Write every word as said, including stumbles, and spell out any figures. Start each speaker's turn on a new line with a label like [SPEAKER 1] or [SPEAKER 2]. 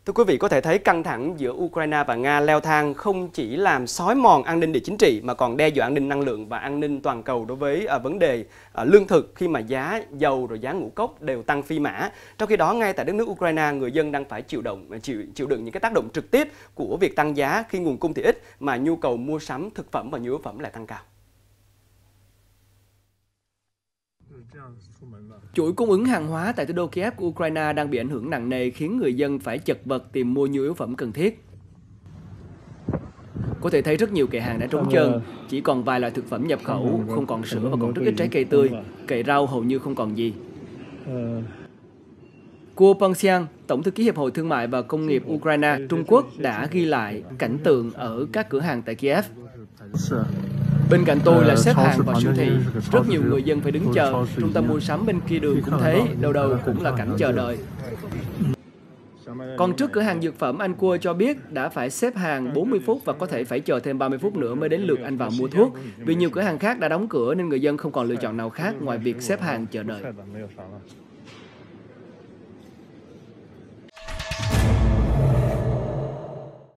[SPEAKER 1] Thưa quý vị, có thể thấy căng thẳng giữa Ukraine và Nga leo thang không chỉ làm xói mòn an ninh địa chính trị mà còn đe dọa an ninh năng lượng và an ninh toàn cầu đối với à, vấn đề à, lương thực khi mà giá dầu rồi giá ngũ cốc đều tăng phi mã. Trong khi đó, ngay tại đất nước Ukraine, người dân đang phải chịu động chịu chịu đựng những cái tác động trực tiếp của việc tăng giá khi nguồn cung thì ít mà nhu cầu mua sắm thực phẩm và nhu yếu phẩm lại tăng cao. Chuỗi cung ứng hàng hóa tại thủ đô Kiev của Ukraine đang bị ảnh hưởng nặng nề, khiến người dân phải chật vật tìm mua nhu yếu phẩm cần thiết. Có thể thấy rất nhiều kệ hàng đã trống trơn, chỉ còn vài loại thực phẩm nhập khẩu, không còn sữa và còn rất ít trái cây tươi, kệ rau hầu như không còn gì. Kuo Pengxiang, Tổng thư ký Hiệp hội Thương mại và Công nghiệp Ukraine, Trung Quốc đã ghi lại cảnh tượng ở các cửa hàng tại Kiev. Bên cạnh tôi là xếp hàng vào siêu thị, rất nhiều người dân phải đứng chờ, trung tâm mua sắm bên kia đường cũng thế, đầu đầu cũng là cảnh chờ đợi. Còn trước cửa hàng dược phẩm, anh Kuo cho biết đã phải xếp hàng bốn mươi phút và có thể phải chờ thêm ba mươi phút nữa mới đến lượt anh vào mua thuốc. Vì nhiều cửa hàng khác đã đóng cửa nên người dân không còn lựa chọn nào khác ngoài việc xếp hàng chờ đợi.